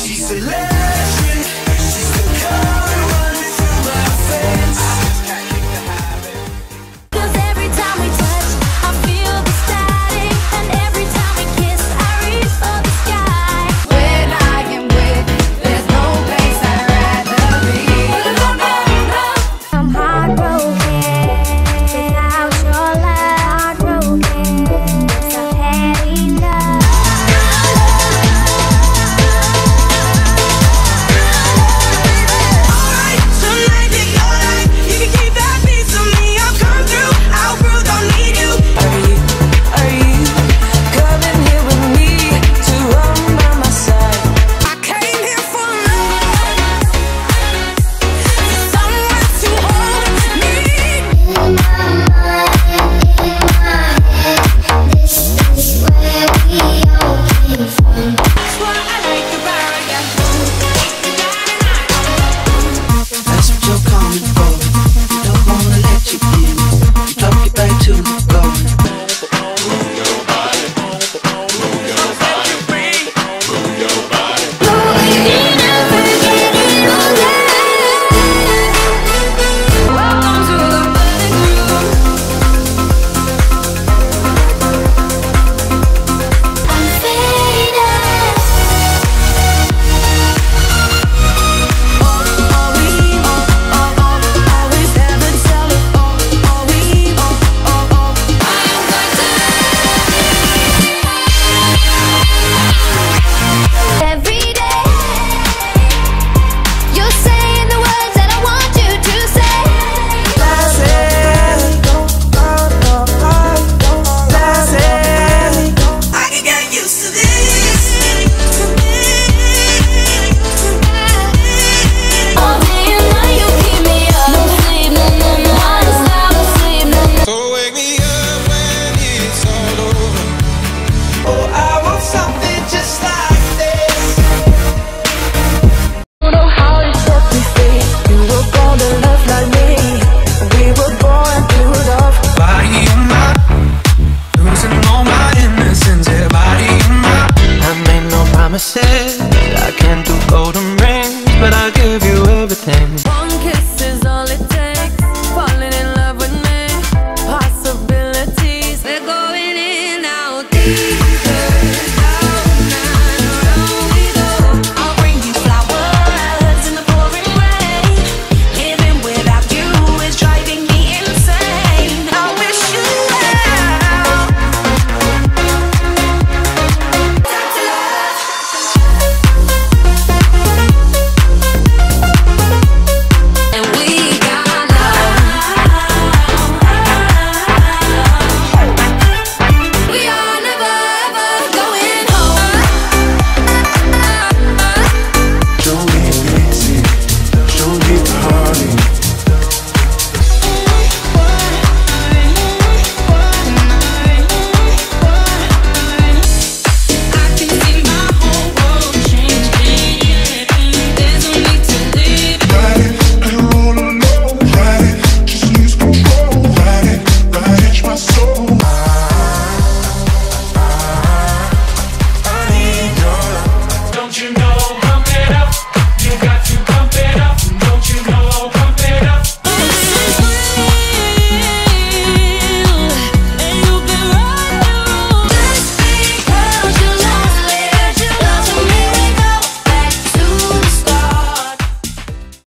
She's electric, she's the color running through my veins. I just can't kick the habit. 'Cause every time we touch, I feel the static, and every time we kiss, I reach for the sky. When I am with you, there's no place I'd rather be. I'm heartbroken without your love. Heartbroken 'cause I've had enough. I can't do golden rings, but I'll give you